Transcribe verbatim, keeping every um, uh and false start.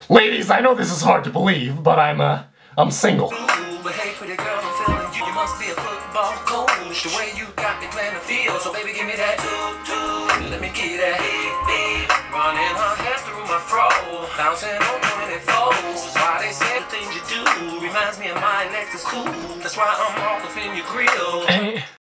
Ladies, I know this is hard to believe, but I'm, uh, I'm single. But hey, pretty girl, I'm feeling you. You must be a football coach. The way you got me playing the field. So baby, give me that toot-toot. Let me get that beat-beat. Running her hands through my fro. Bouncing on twenty-fours. Why they say the things you do reminds me of my Lexus cool. That's why I'm all up in your grill.